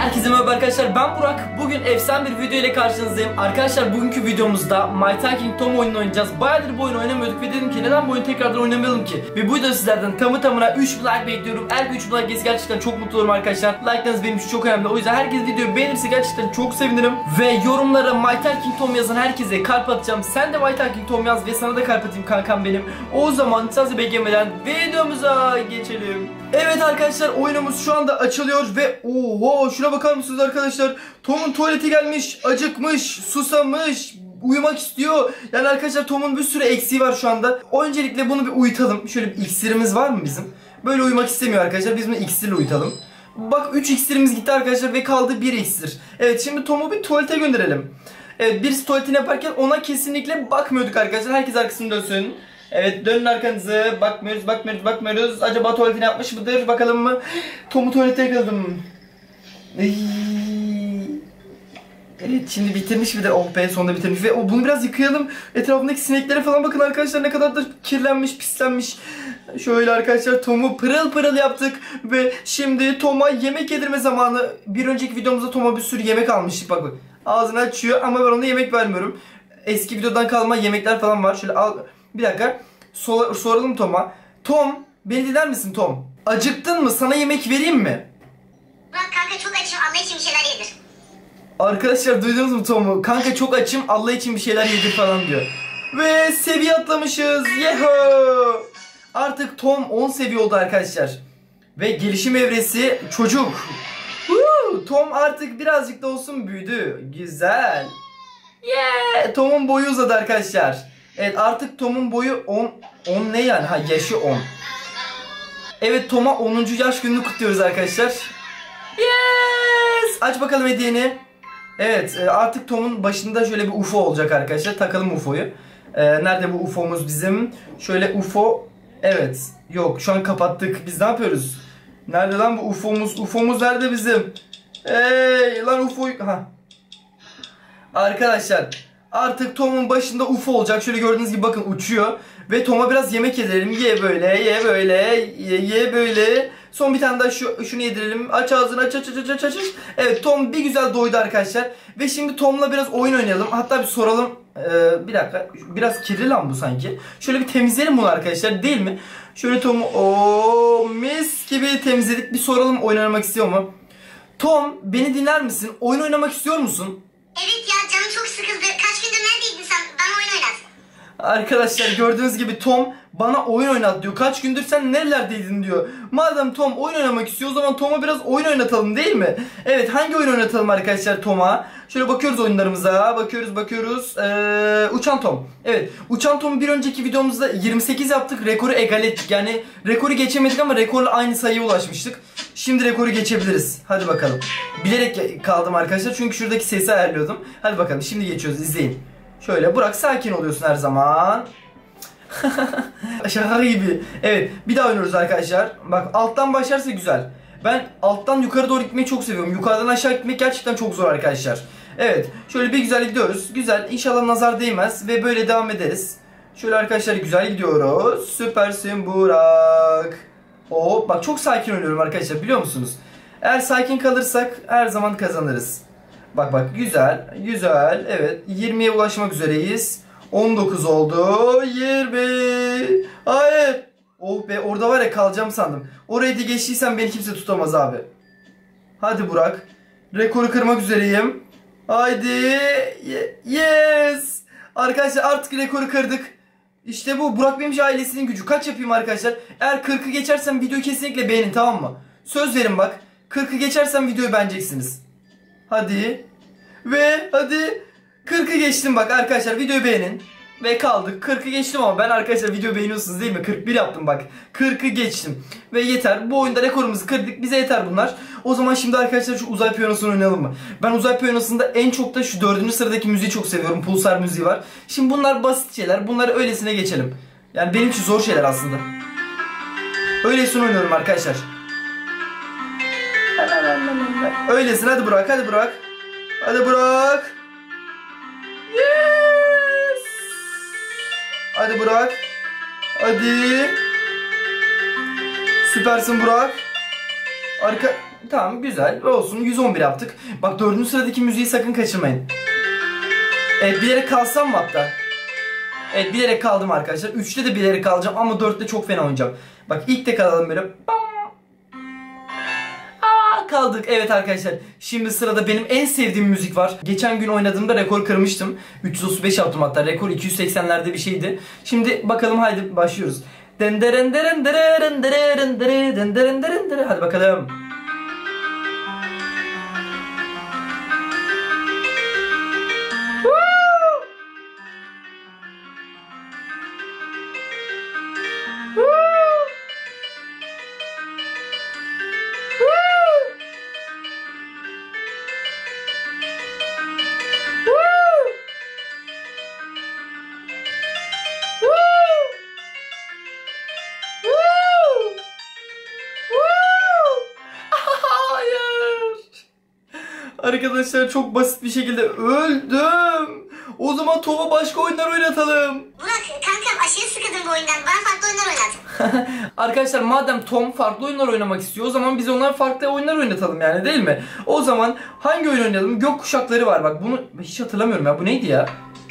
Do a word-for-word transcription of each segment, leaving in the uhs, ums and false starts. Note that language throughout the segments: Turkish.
Herkese merhaba arkadaşlar, ben Burak. Bugün efsane bir video ile karşınızdayım. Arkadaşlar bugünkü videomuzda My Talking Tom oyununu oynayacağız. Bayağıdır bu oyunu oynamıyorduk ve dedim ki neden bu oyunu tekrardan oynamayalım ki? Ve bu videoda sizlerden tamı tamına üç like bekliyorum. Eğer üç like gelirse gerçekten çok mutlu olurum arkadaşlar. Like'larınız benim için çok önemli. O yüzden herkes videoyu beğenirse gerçekten çok sevinirim. Ve yorumlara My Talking Tom yazan herkese kalp atacağım. Sen de My Talking Tom yaz ve sana da kalp atayım kankam benim. O zaman sizi beklemeden videomuza geçelim. Evet arkadaşlar, oyunumuz şu anda açılıyor ve oho şuna bakar mısınız arkadaşlar? Tom'un tuvaleti gelmiş, acıkmış, susamış, uyumak istiyor. Yani arkadaşlar Tom'un bir sürü eksiği var şu anda. Öncelikle bunu bir uyutalım. Şöyle bir iksirimiz var mı bizim? Böyle uyumak istemiyor arkadaşlar. Biz bunu iksirle uyutalım. Bak üç iksirimiz gitti arkadaşlar ve kaldı bir iksir. Evet, şimdi Tom'u bir tuvalete gönderelim. Evet, birisi tuvaletini yaparken ona kesinlikle bakmıyorduk arkadaşlar. Herkes arkasını dönsün. Evet, dönün arkanızı. Bakmıyoruz, bakmıyoruz, bakmıyoruz. Acaba tuvaletini yapmış mıdır? Bakalım mı? Tom'u tuvalete yakaladım. Evet, şimdi bitirmiş bir de. Oh be, sonunda bitirmiş. Ve bunu biraz yıkayalım. Etrafındaki sineklere falan bakın arkadaşlar, ne kadar da kirlenmiş, pislenmiş. Şöyle arkadaşlar Tom'u pırıl pırıl yaptık. Ve şimdi Tom'a yemek yedirme zamanı. Bir önceki videomuzda Tom'a bir sürü yemek almıştık. Bak bak. Ağzını açıyor ama ben ona yemek vermiyorum. Eski videodan kalma yemekler falan var. Şöyle al. Bir dakika. Sor soralım Tom'a. Tom, beni dinler misin Tom? Acıktın mı? Sana yemek vereyim mi? Burak kanka çok açım, Allah için bir şeyler yedir. Arkadaşlar duydunuz mu Tom'u? Kanka çok açım, Allah için bir şeyler yedir falan diyor. Ve seviye atlamışız. Yeho! Artık Tom on seviye oldu arkadaşlar. Ve gelişim evresi çocuk. Woo! Tom artık birazcık da olsun büyüdü. Güzel. Yeah! Tom'un boyu uzadı arkadaşlar. Evet, artık Tom'un boyu on. on ne yani? Ha, yaşı on. Evet, Tom'a onuncu yaş gününü kutluyoruz arkadaşlar. Yes! Aç bakalım hediyeni. Evet, artık Tom'un başında şöyle bir U F O olacak arkadaşlar. Takalım U F O'yu. Ee, nerede bu U F O'muz bizim? Şöyle U F O. Evet. Yok, şu an kapattık. Biz ne yapıyoruz? Nerede lan bu U F O'muz? U F O'muz nerede bizim? Hey lan U F O'yu. Ha. Arkadaşlar artık Tom'un başında U F O olacak. Şöyle gördüğünüz gibi bakın uçuyor. Ve Tom'a biraz yemek yedirelim. Ye böyle, ye böyle, ye, ye böyle. Son bir tane daha şu, şunu yedirelim. Aç ağzını, aç aç aç aç aç. Evet, Tom bir güzel doydu arkadaşlar. Ve şimdi Tom'la biraz oyun oynayalım. Hatta bir soralım. Ee, bir dakika. Biraz kirli lan bu sanki. Şöyle bir temizleyelim bunu arkadaşlar, değil mi? Şöyle Tom'u o mis gibi temizledik. Bir soralım, oyun oynamak istiyor mu? Tom, beni dinler misin? Oyun oynamak istiyor musun? Evet ya, canım çok sıkıldı. Kaç gündür neredeydin sen? Bana oyun oynat. Arkadaşlar gördüğünüz gibi Tom bana oyun oynat diyor. Kaç gündür sen nerelerdeydin diyor. Madem Tom oyun oynamak istiyor, o zaman Tom'a biraz oyun oynatalım, değil mi? Evet, hangi oyun oynatalım arkadaşlar Tom'a? Şöyle bakıyoruz oyunlarımıza. Bakıyoruz bakıyoruz. Ee, Uçan Tom. Evet, Uçan Tom'u bir önceki videomuzda yirmi sekiz yaptık. Rekoru egal ettik. Yani rekoru geçemedik ama rekorla aynı sayıya ulaşmıştık. Şimdi rekoru geçebiliriz. Hadi bakalım. Bilerek kaldım arkadaşlar çünkü şuradaki sesi ayarlıyordum. Hadi bakalım, şimdi geçiyoruz, izleyin. Şöyle Burak, sakin oluyorsun her zaman. Şaka gibi. Evet, bir daha oynuyoruz arkadaşlar. Bak, alttan başlarsa güzel. Ben alttan yukarı doğru gitmeyi çok seviyorum. Yukarıdan aşağı gitmek gerçekten çok zor arkadaşlar. Evet, şöyle bir güzel gidiyoruz. Güzel, inşallah nazar değmez ve böyle devam ederiz. Şöyle arkadaşlar güzel gidiyoruz. Süpersin Burak. Oo, bak çok sakin oynuyorum arkadaşlar, biliyor musunuz? Eğer sakin kalırsak her zaman kazanırız. Bak bak, güzel güzel. Evet, yirmiye ulaşmak üzereyiz. on dokuz oldu. yirmi. Hayır. Oh be, orada var ya, kalacağım sandım. Orayı da geçtiysem beni kimse tutamaz abi. Hadi Burak. Rekoru kırmak üzereyim. Haydi. Yes. Arkadaşlar artık rekoru kırdık. İşte bu Burak Bemiş ailesinin gücü. Kaç yapayım arkadaşlar? Eğer kırkı geçersem videoyu kesinlikle beğenin, tamam mı? Söz verin bak. kırkı geçersem videoyu beğeneceksiniz. Hadi. Ve hadi. kırkı geçtim bak arkadaşlar, videoyu beğenin. Ve kaldık. kırkı geçtim ama ben arkadaşlar, video beğeniyorsunuz değil mi? kırk bir yaptım bak. kırkı geçtim. Ve yeter. Bu oyunda rekorumuzu kırdık. Bize yeter bunlar. O zaman şimdi arkadaşlar şu uzay piyanosunu oynayalım mı? Ben uzay piyanosunda en çok da şu dördüncü sıradaki müziği çok seviyorum. Pulsar müziği var. Şimdi bunlar basit şeyler. Bunları öylesine geçelim. Yani benim için zor şeyler aslında. Öylesine oynuyorum arkadaşlar. Öylesine, hadi Burak, hadi Burak. Hadi Burak. Yes. Hadi Burak. Hadi. Süpersin Burak. Arka... Tamam güzel olsun, yüz on bir yaptık. Bak dördüncü sıradaki müziği sakın kaçırmayın. Evet bilerek kalsam mı hatta? Evet bilerek kaldım arkadaşlar. üçte de bilerek kalacağım ama dörtte çok fena oynayacağım. Bak ilk de kalalım böyle. Aa, kaldık. Evet arkadaşlar. Şimdi sırada benim en sevdiğim müzik var. Geçen gün oynadığımda rekor kırmıştım. üç yüz otuz beş yaptım hatta. Rekor iki yüz seksenlerde bir şeydi. Şimdi bakalım, haydi başlıyoruz. Hadi bakalım. Arkadaşlar çok basit bir şekilde öldüm. O zaman Tom'a başka oyunlar oynatalım. Burak kankam aşırı sıkıldım bu oyundan. Bana farklı oyunlar oynat. Arkadaşlar madem Tom farklı oyunlar oynamak istiyor, o zaman biz onlar farklı oyunlar oynatalım yani, değil mi? O zaman hangi oyun oynayalım? Gök kuşakları var bak, bunu hiç hatırlamıyorum ya, bu neydi ya?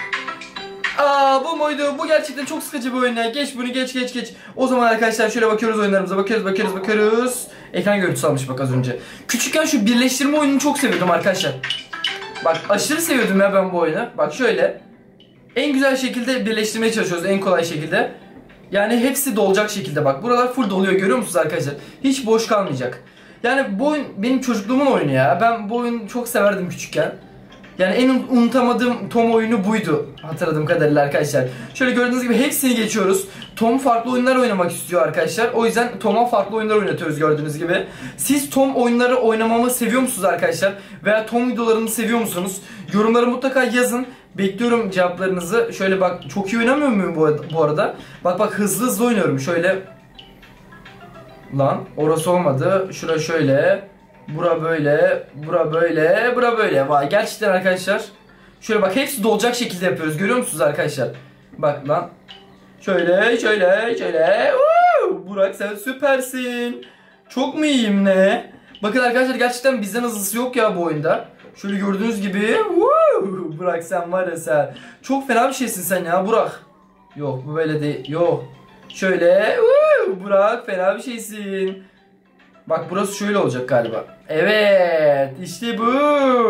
Aa bu muydu? Bu gerçekten çok sıkıcı bir oyun ya. Geç bunu, geç geç geç. O zaman arkadaşlar şöyle bakıyoruz oyunlarımıza. Bakıyoruz bakıyoruz bakıyoruz. Ekran görüntüsü almış bak az önce. Küçükken şu birleştirme oyununu çok seviyordum arkadaşlar. Bak aşırı seviyordum ya ben bu oyunu. Bak şöyle. En güzel şekilde birleştirmeye çalışıyoruz. En kolay şekilde. Yani hepsi dolacak şekilde bak. Buralar full doluyor, görüyor musunuz arkadaşlar? Hiç boş kalmayacak. Yani bu oyun benim çocukluğumun oyunu ya. Ben bu oyunu çok severdim küçükken. Yani en unutamadığım Tom oyunu buydu hatırladığım kadarıyla arkadaşlar. Şöyle gördüğünüz gibi hepsini geçiyoruz. Tom farklı oyunlar oynamak istiyor arkadaşlar. O yüzden Tom'a farklı oyunlar oynatıyoruz gördüğünüz gibi. Siz Tom oyunları oynamamı seviyor musunuz arkadaşlar? Veya Tom videolarını seviyor musunuz? Yorumlara mutlaka yazın. Bekliyorum cevaplarınızı. Şöyle bak, çok iyi oynamıyor muyum bu arada? Bak bak hızlı hızlı oynuyorum. Şöyle. Lan orası olmadı. Şura şöyle. Bura böyle, bura böyle, bura böyle. Vay gerçekten arkadaşlar. Şöyle bak hepsi dolacak şekilde yapıyoruz. Görüyor musunuz arkadaşlar? Bak lan. Şöyle, şöyle, şöyle. Woo! Burak sen süpersin. Çok mu iyiyim ne? Bakın arkadaşlar gerçekten bizden hızlısı yok ya bu oyunda. Şöyle gördüğünüz gibi. Woo! Burak sen var ya sen. Çok fena bir şeysin sen ya Burak. Yok bu böyle değil. Yok. Şöyle. Woo! Burak fena bir şeysin. Bak burası şöyle olacak galiba. Evet işte bu.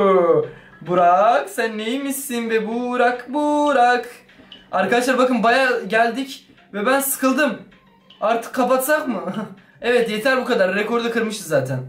Burak sen neymişsin be Burak Burak. Arkadaşlar bakın baya geldik ve ben sıkıldım. Artık kapatsak mı? Evet yeter bu kadar, rekoru da kırmışız zaten.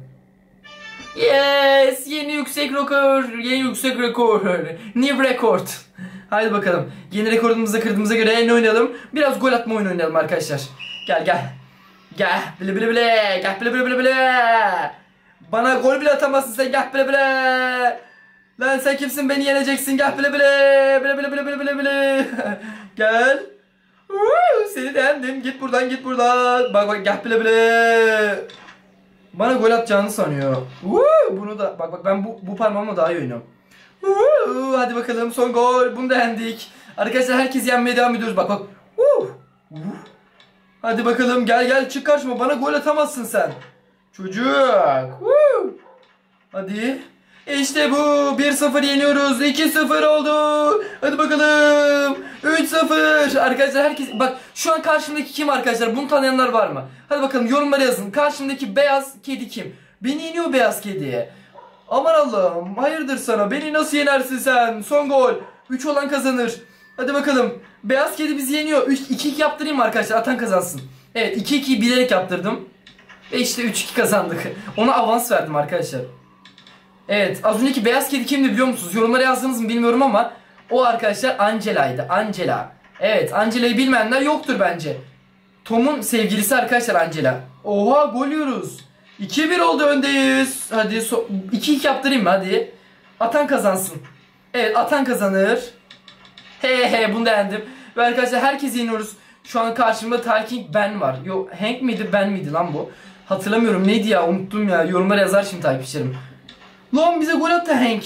Yes, yeni yüksek rekor. Yeni yüksek rekor. New record. Haydi bakalım. Yeni rekorumuzu da kırdığımıza göre ne oynayalım? Biraz gol atma oyunu oynayalım arkadaşlar. Gel gel. Gel bile bile bile, gel bile bile bile bile. Bana gol bile atamazsın sen, gel bile bile. Lan sen kimsin, beni yeneceksin, gel bile bile. Bile bile bile bile bile bile. Gel. Woo, seni de yendim, git buradan git buradan. Bak bak gel bile bile. Bana gol atacağını sanıyor. Woo, bunu da bak bak ben bu, bu parmağımla daha iyi oynuyorum. Woo, hadi bakalım son gol, bunu da yendik. Arkadaşlar herkes yenmeye devam ediyoruz, bak bak. Woo. Woo. Hadi bakalım gel gel çık karşıma, bana gol atamazsın sen. Çocuk. Woo. Hadi. İşte bu. bir sıfır yeniyoruz. iki sıfır oldu. Hadi bakalım. üç sıfır. Arkadaşlar herkes bak şu an karşımdaki kim arkadaşlar? Bunu tanıyanlar var mı? Hadi bakalım yorumlara yazın. Karşımdaki beyaz kedi kim? Beni yeniyor beyaz kediye. Aman Allah'ım. Hayırdır sana? Beni nasıl yenersin sen? Son gol. üç olan kazanır. Hadi bakalım. Beyaz kedi bizi yeniyor. iki iki yaptırayım mı arkadaşlar? Atan kazansın. Evet iki ikiyi bilerek yaptırdım. Ve işte üç iki kazandık. Ona avans verdim arkadaşlar. Evet az önceki beyaz kedi kimdi biliyor musunuz? Yorumlara yazdınız mı bilmiyorum ama o arkadaşlar Angela'ydı. Angela. Evet Angela'yı bilmeyenler yoktur bence. Tom'un sevgilisi arkadaşlar Angela. Oha gol yiyoruz. iki bir oldu, öndeyiz. Hadi so iki iki yaptırayım mı hadi. Atan kazansın. Evet atan kazanır. He he bunu da yendim. Ve arkadaşlar herkesi yeniyoruz. Şu an karşımda Talking Ben var. Yok Hank miydi Ben miydi lan bu? Hatırlamıyorum neydi ya, unuttum ya. Yorumlara yazar şimdi takipçilerim. Lan bize gol attı Hank.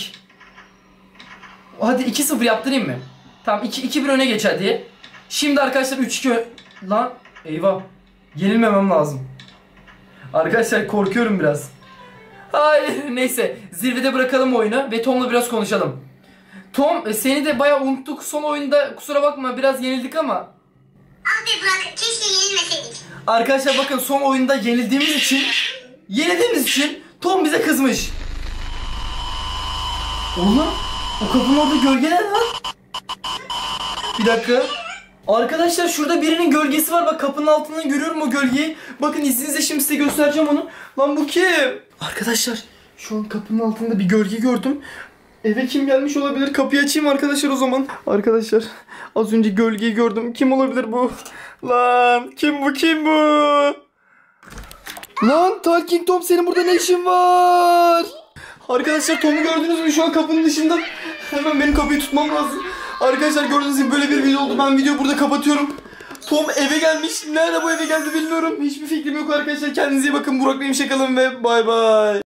Hadi iki sıfır yaptırayım mı? Tamam iki bir öne geç hadi. Şimdi arkadaşlar üç iki lan eyvah. Yenilmemem lazım. Arkadaşlar korkuyorum biraz. Hayır, neyse. Zirvede bırakalım oyunu ve Tom'la biraz konuşalım. Tom, seni de bayağı unuttuk son oyunda. Kusura bakma, biraz yenildik ama. Ah be Burak, keşke yenilmeseydik. Arkadaşlar bakın, son oyunda yenildiğimiz için yenildiğimiz için Tom bize kızmış. Oğlum, o kapının orada gölge ne lan? Bir dakika. Arkadaşlar şurada birinin gölgesi var. Bak, kapının altından görüyorum o gölgeyi. Bakın izninizle şimdi size göstereceğim onu. Lan bu kim? Arkadaşlar şu an kapının altında bir gölge gördüm. Eve kim gelmiş olabilir? Kapıyı açayım arkadaşlar o zaman. Arkadaşlar az önce gölgeyi gördüm. Kim olabilir bu? Lan kim bu kim bu? Lan Talking Tom, senin burada ne işin var? Arkadaşlar Tom'u gördünüz mü? Şu an kapının dışında. Hemen benim kapıyı tutmam lazım. Arkadaşlar gördüğünüz gibi böyle bir video oldu. Ben videoyu burada kapatıyorum. Tom eve gelmiş. Nerede bu eve geldi bilmiyorum. Hiçbir fikrim yok arkadaşlar. Kendinize iyi bakın. Burak Bey'im, şakalım ve bay bay.